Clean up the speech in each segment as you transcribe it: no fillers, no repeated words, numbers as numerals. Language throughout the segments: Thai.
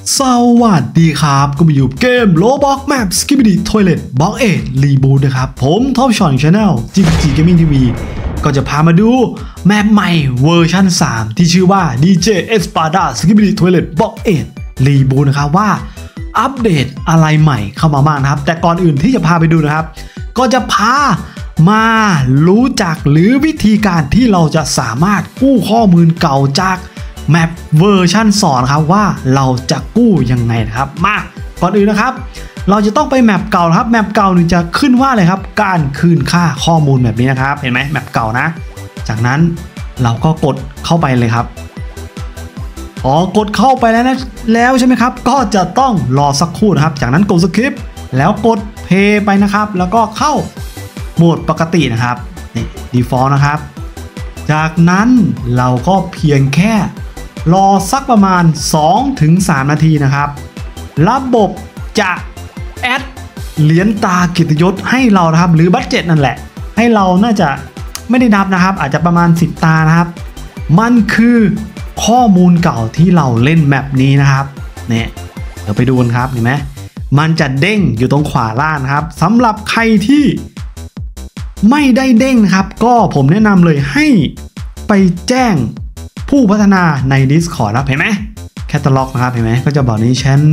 สวัสดีครับก็มาอยู่เกม Roblox Map Skibidi Toilet Block 8 Reboot นะครับผมท็อปช็อต Channel GG Gaming TV ก็จะพามาดูแมปใหม่เวอร์ชัน3ที่ชื่อว่า DJ Espada Skibidi Toilet Block 8 Reboot นะครับว่าอัปเดตอะไรใหม่เข้ามาบ้างนะครับแต่ก่อนอื่นที่จะพาไปดูนะครับก็จะพามารู้จักหรือวิธีการที่เราจะสามารถกู้ข้อมูลเก่าจากแมปเวอร์ชัน2ครับว่าเราจะกู้ยังไงนะครับมาก่อนอื่นนะครับเราจะต้องไปแมปเก่าครับแมปเก่าจะขึ้นว่าอะไรครับการคืนค่าข้อมูลแบบนี้นะครับเห็นไหมแมปเก่านะจากนั้นเราก็กดเข้าไปเลยครับกดเข้าไปแล้วใช่ไหมครับก็จะต้องรอสักครู่นะครับจากนั้นกดสคริปต์แล้วกดเพย์ไปนะครับแล้วก็เข้าโหมดปกตินะครับนี่ default นะครับจากนั้นเราก็เพียงแค่รอสักประมาณ 2-3 นาทีนะครับระบบจะแอดเหรียญตาเกียรติยศให้เรานะครับหรือบัดเจ็ตนั่นแหละให้เราน่าจะไม่ได้นับนะครับอาจจะประมาณ10ตานะครับมันคือข้อมูลเก่าที่เราเล่นแมปนี้นะครับเนี่ยเดี๋ยวไปดูกันครับเห็นไหมมันจะเด้งอยู่ตรงขวาล่างนะครับสำหรับใครที่ไม่ได้เด้งนะครับก็ผมแนะนำเลยให้ไปแจ้งผู้พัฒนาใน Discord ครับเห็นไหมแคตตาล็อกนะครับเห็นไหมก็จะบอกนี้เช่น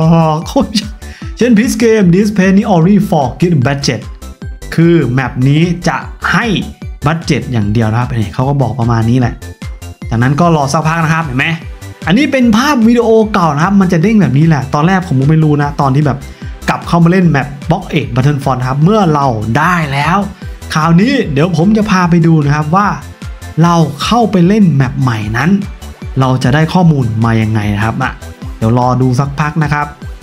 พิสเกม this penny only for get budget คือแมปนี้จะให้บัดเจ็ตอย่างเดียวนะครับเขาก็บอกประมาณนี้แหละจากนั้นก็รอสักพักนะครับเห็นไหมอันนี้เป็นภาพวิดีโอเก่านะครับมันจะเด้งแบบนี้แหละตอนแรกผมก็ไม่รู้นะตอนที่แบบกลับเข้ามาเล่นแมป Block 8 Battlefront ครับเมื่อเราได้แล้วคราวนี้เดี๋ยวผมจะพาไปดูนะครับว่าเราเข้าไปเล่นแมปใหม่นั้นเราจะได้ข้อมูลมายังไงนะครับเดี๋ยวรอดูสักพักนะครับ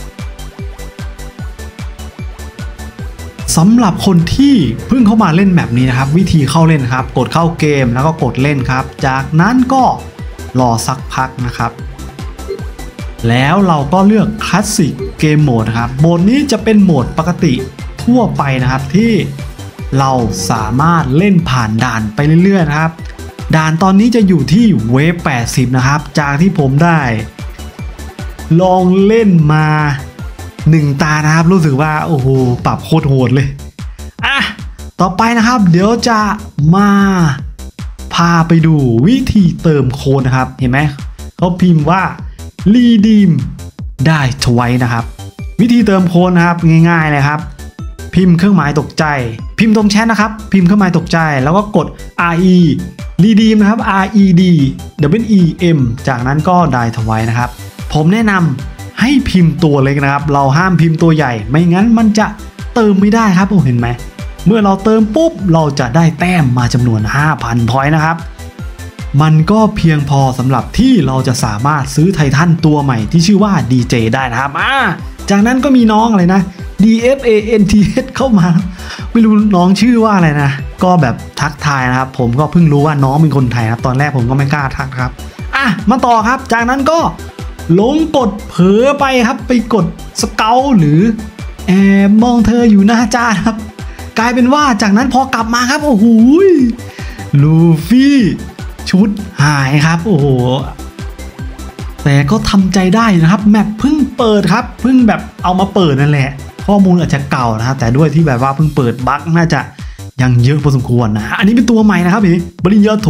สำหรับคนที่เพิ่งเข้ามาเล่นแมปนี้นะครับวิธีเข้าเล่นครับกดเข้าเกมแล้วก็กดเล่นครับจากนั้นก็รอสักพักนะครับแล้วเราก็เลือกคลาสสิกเกมโหมดนะครับโหมดนี้จะเป็นโหมดปกติทั่วไปนะครับที่เราสามารถเล่นผ่านด่านไปเรื่อยๆนะครับด่านตอนนี้จะอยู่ที่เวฟ80นะครับจากที่ผมได้ลองเล่นมา1ตานะครับรู้สึกว่าโอ้โหปรับโคตรโหดเลยต่อไปนะครับเดี๋ยวจะมาพาไปดูวิธีเติมโค้ดนะครับเห็นไหมเขาพิมพ์ว่า redeem ได้ทไว้นะครับวิธีเติมโค้ดนะครับง่ายๆเลยครับพิมพ์เครื่องหมายตกใจพิมพ์ตรงแชทนะครับพิมพ์เครื่องหมายตกใจแล้วก็กด re redeem นะครับ redeem จากนั้นก็ได้ทไว้นะครับผมแนะนำให้พิมพ์ตัวเล็กนะครับเราห้ามพิมพ์ตัวใหญ่ไม่งั้นมันจะเติมไม่ได้ครับเห็นไหมเมื่อเราเติมปุ๊บเราจะได้แต้มมาจำนวน 5,000 พอยต์นะครับมันก็เพียงพอสำหรับที่เราจะสามารถซื้อไททันตัวใหม่ที่ชื่อว่า DJ ได้นะครับจากนั้นก็มีน้องอะไรนะ DFANTH เข้ามาไม่รู้น้องชื่อว่าอะไรนะก็แบบทักทายนะครับผมก็เพิ่งรู้ว่าน้องเป็นคนไทยครับตอนแรกผมก็ไม่กล้าทักครับมาต่อครับจากนั้นก็หลงกดเผลอไปครับไปกดสเกลหรือแอบมองเธออยู่หน้าจอครับกลายเป็นว่าจากนั้นพอกลับมาครับโอ้โหลูฟี่ชุดหายครับโอ้โหแต่ก็ทำใจได้นะครับแมปเพิ่งเปิดครับเพิ่งแบบเอามาเปิดนั่นแหละข้อมูลอาจจะเก่านะครับแต่ด้วยที่แบบว่าเพิ่งเปิดบั๊กน่าจะยังเยอะพอสมควรนะอันนี้เป็นตัวใหม่นะครับนี่ปริญญาโถ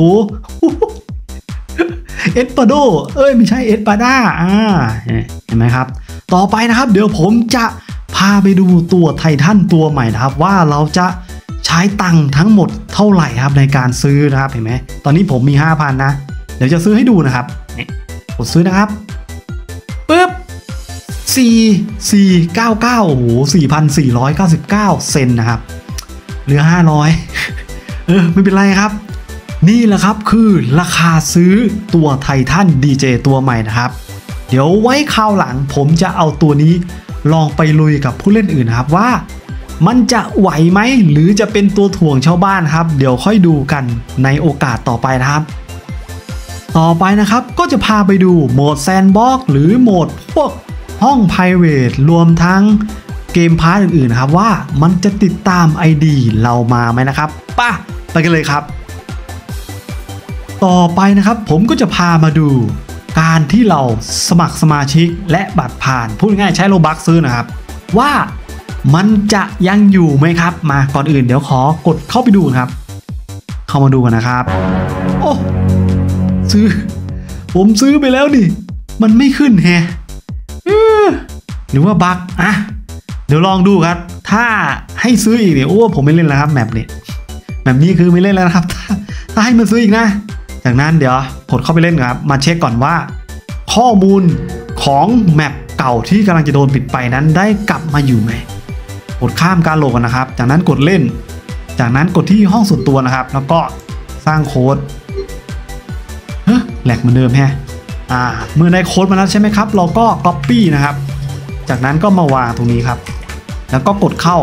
เอสปาโดไม่ใช่เอสปาด้าเห็นไหมครับต่อไปนะครับเดี๋ยวผมจะพาไปดูตัวไททันตัวใหม่นะครับว่าเราจะใช้ตังค์ทั้งหมดเท่าไหร่ครับในการซื้อนะครับเห็นไหมตอนนี้ผมมี 5,000 นะเดี๋ยวจะซื้อให้ดูนะครับกดซื้อนะครับปึ๊บ4,499โอ้โห 4,499 เซนนะครับเหลือ500ไม่เป็นไรครับนี่แหละครับคือราคาซื้อตัวไททัน DJ ตัวใหม่นะครับเดี๋ยวไว้คราวหลังผมจะเอาตัวนี้ลองไปลุยกับผู้เล่นอื่นนะครับว่ามันจะไหวไหมหรือจะเป็นตัวถ่วงชาวบ้านครับเดี๋ยวค่อยดูกันในโอกาสต่อไปนะครับต่อไปนะครับก็จะพาไปดูโหมดแซนด์บ็อกซ์หรือโหมดพวกห้อง private รวมทั้งเกมพาร์ทอื่นๆนะครับว่ามันจะติดตาม ID เรามาไหมนะครับไปกันเลยครับต่อไปนะครับผมก็จะพามาดูการที่เราสมัครสมาชิกและบัตรผ่านพูดง่ายๆใช้โลบัคซื้อนะครับว่ามันจะยังอยู่ไหมครับมาก่อนอื่นเดี๋ยวขอกดเข้าไปดูนะครับเข้ามาดูกันนะครับโอ้ผมซื้อไปแล้วดิมันไม่ขึ้นแฮะหรือว่าบั๊กอ่ะเดี๋ยวลองดูครับถ้าให้ซื้ออีกเนี่ยโอ้ผมไม่เล่นแล้วครับแมปนี้คือไม่เล่นแล้วนะครับถ้าให้มันซื้ออีกนะจากนั้นเดี๋ยวกดเข้าไปเล่นครับมาเช็คก่อนว่าข้อมูลของแมปเก่าที่กำลังจะโดนปิดไปนั้นได้กลับมาอยู่ไหมกดข้ามการโหลดกันนะครับจากนั้นกดเล่นจากนั้นกดที่ห้องส่วนตัวนะครับแล้วก็สร้างโค้ดแหลกเหมือนเดิมแฮะเมื่อได้โค้ดมาแล้วใช่ไหมครับเราก็ Copy นะครับจากนั้นก็มาวางตรงนี้ครับแล้วก็กดเข้า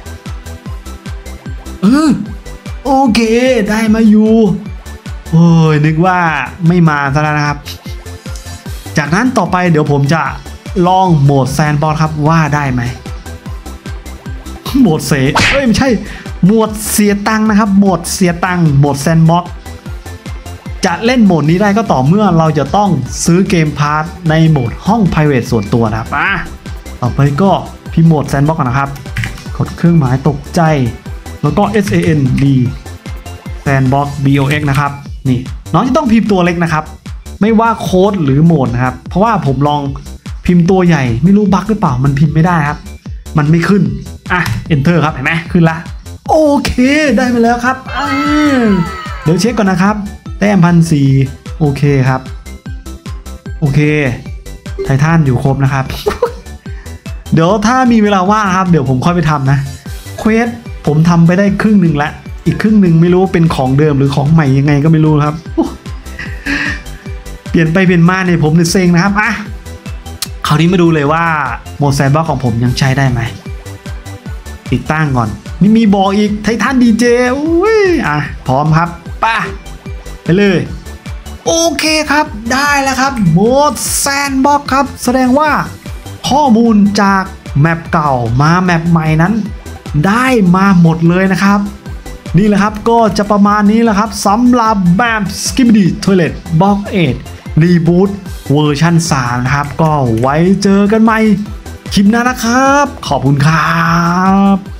โอเคได้มาอยู่โอ้ยนึกว่าไม่มาซะแล้วนะครับจากนั้นต่อไปเดี๋ยวผมจะลองโหมดแซนด์บ็อกซ์ครับว่าได้ไหมโหมดไม่ใช่โหมดเสียตังค์นะครับโหมดเสียตังค์โหมดแซนด์บ็อกซ์จะเล่นโหมดนี้ได้ก็ต่อเมื่อเราจะต้องซื้อเกมพาสในโหมดห้อง private ส่วนตัวนะครับต่อไปก็พิมพ์โหมดแซนด์บ็อกซ์นะครับกดเครื่องหมายตกใจแล้วก็ SAND Sandbox BOX นะครับนี่น้องจะต้องพิมพ์ตัวเล็กนะครับไม่ว่าโค้ดหรือโหมดนะครับเพราะว่าผมลองพิมพ์ตัวใหญ่ไม่รู้บั๊กหรือเปล่ามันพิมพ์ไม่ได้ครับมันไม่ขึ้นEnter ครับเห็นไหมขึ้นละโอเคได้มาแล้วครับเดี๋ยวเช็คก่อนนะครับแต้ม1,400โอเคครับโอเคไททันอยู่ครบนะครับเดี๋ยวถ้ามีเวลาว่างครับเดี๋ยวผมค่อยไปทำนะเควสผมทำไปได้ครึ่งหนึ่งแล้วอีกครึ่งหนึ่งไม่รู้เป็นของเดิมหรือของใหม่ยังไงก็ไม่รู้ครับเปลี่ยนไปเปลี่ยนมาเนี่ยผมเนี่ยเซ็งนะครับคราวนี้มาดูเลยว่าโหมดแซนด์บ็อกซ์ของผมยังใช้ได้ไหมติดตั้งก่อนนี่มีบอกอีกไททันดีเจพร้อมครับไปเลยโอเคครับได้แล้วครับโหมดแซนด์บ็อกซ์ครับแสดงว่าข้อมูลจากแมปเก่ามาแมปใหม่นั้นได้มาหมดเลยนะครับนี่แหละครับก็จะประมาณนี้แหละครับสำหรับแบบ Skibidi Toilet Box 8 Reboot เวอร์ชัน3นะครับก็ไว้เจอกันใหม่คลิปหน้านะครับขอบคุณครับ